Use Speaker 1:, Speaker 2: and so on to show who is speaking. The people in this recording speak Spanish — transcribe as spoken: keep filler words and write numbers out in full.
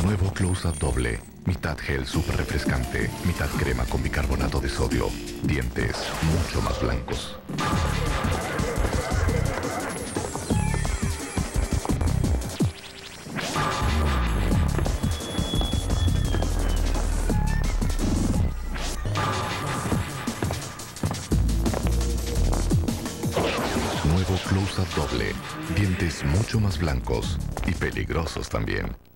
Speaker 1: Nuevo Close-Up Doble. Mitad gel súper refrescante, mitad crema con bicarbonato de sodio. Dientes mucho más blancos. Nuevo Close-Up Doble. Dientes mucho más blancos y peligrosos también.